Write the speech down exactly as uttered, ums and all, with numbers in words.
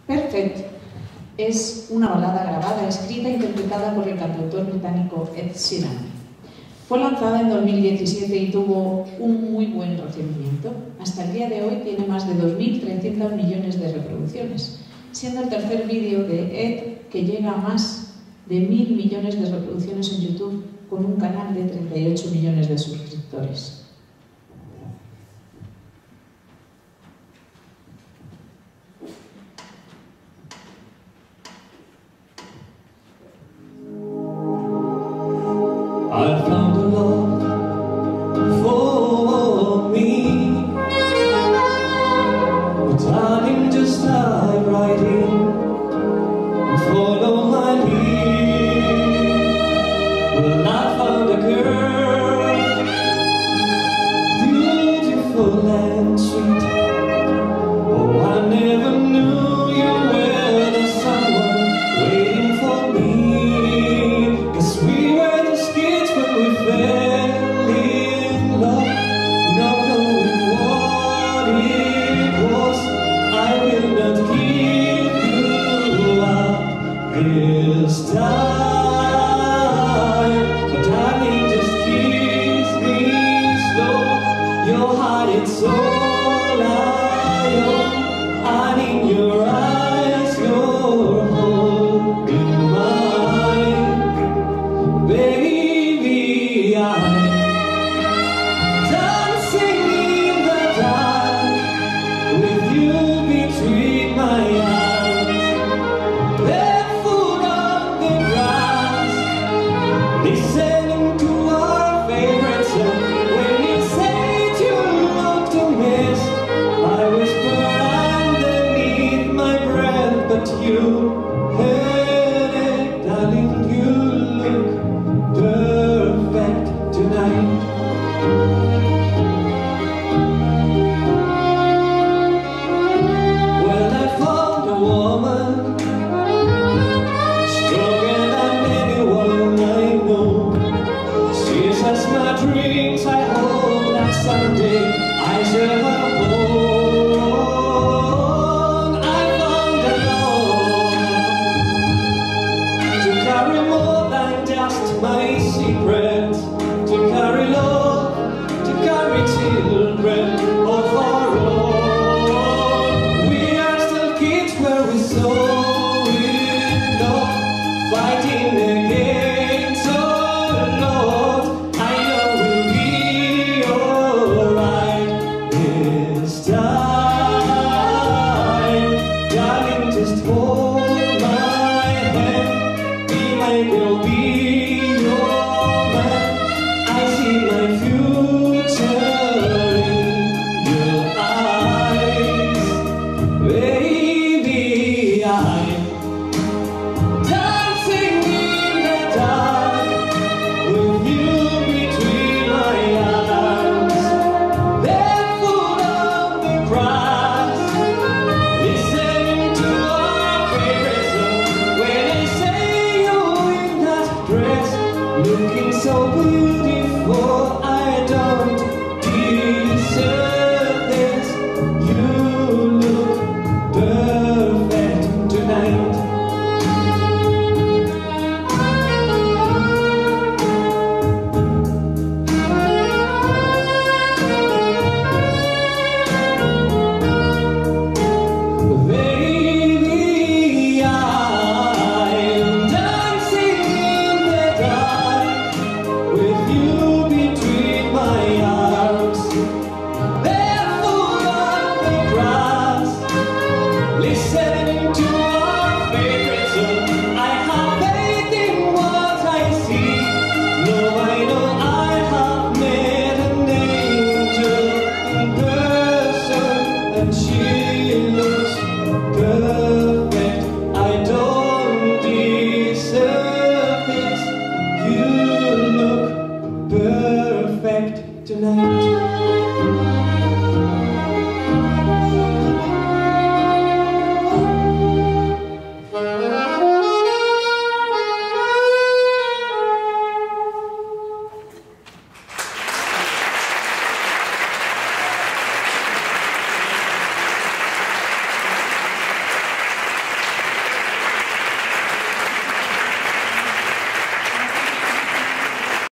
Perfect es una balada grabada, escrita e interpretada por el cantautor británico Ed Sheeran. Fue lanzada en dos mil diecisiete y tuvo un muy buen recibimiento. Hasta el día de hoy tiene más de dos mil trescientos millones de reproducciones, siendo el tercer vídeo de Ed que llega a más de mil millones de reproducciones en YouTube, con un canal de treinta y ocho millones de suscriptores. I found a love for me, but darling, just dive right in and follow my lead. Well, I found a girl, beautiful and sweet. Oh, I never knew you were the someone waiting for me, 'cause we were we fell in love, not knowing what it was. I will not give you up this time, but darling, just kiss me slow. Your heart is all I own, and in your eyes